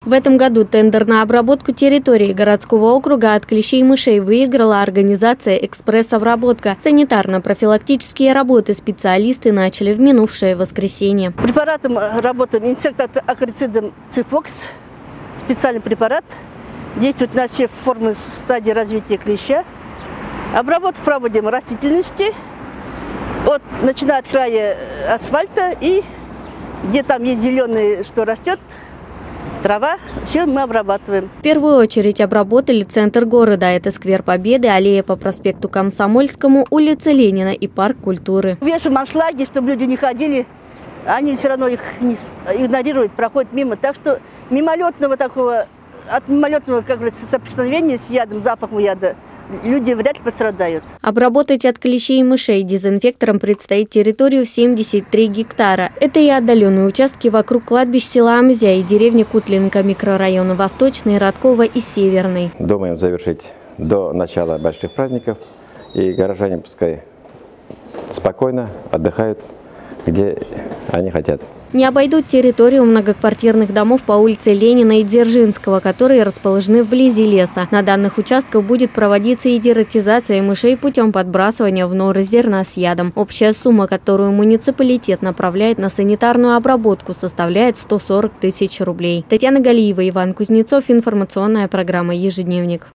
В этом году тендер на обработку территории городского округа от клещей и мышей выиграла организация «Экспресс-обработка». Санитарно-профилактические работы специалисты начали в минувшее воскресенье. Препаратом работаем инсектоакарицидом Цифокс. Специальный препарат. Действует на все формы стадии развития клеща. Обработку проводим растительности, начиная от края асфальта и где там есть зеленый, что растет, трава, все мы обрабатываем. В первую очередь обработали центр города. Это сквер Победы, аллея по проспекту Комсомольскому, улица Ленина и парк культуры. Вешаем аншлаги, чтобы люди не ходили. Они все равно их не игнорируют, проходят мимо. Так что от мимолетного, как говорится, соприкосновения с ядом, запахом яда, люди вряд ли пострадают. Обработать от клещей и мышей дезинфектором предстоит территорию в 73 гектара. Это и отдаленные участки вокруг кладбищ села Амзя и деревни Кутлинка, микрорайона Восточный, Радкова и Северный. Думаем завершить до начала больших праздников, и горожане пускай спокойно отдыхают, где они хотят. Не обойдут территорию многоквартирных домов по улице Ленина и Дзержинского, которые расположены вблизи леса. На данных участках будет проводиться и дератизация мышей путем подбрасывания в норы зерна с ядом. Общая сумма, которую муниципалитет направляет на санитарную обработку, составляет 140 тысяч рублей. Татьяна Галиева, Иван Кузнецов. Информационная программа «Ежедневник».